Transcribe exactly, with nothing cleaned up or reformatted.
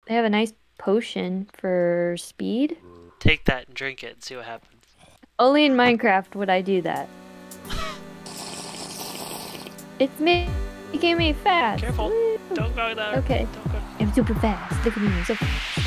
They have a nice potion for speed. Take that and drink it and see what happens. Only in Minecraft would I do that. It's making me fast. Careful. Woo. Don't go there. Okay. Don't go. I'm super fast. Look at me, I'm so fast.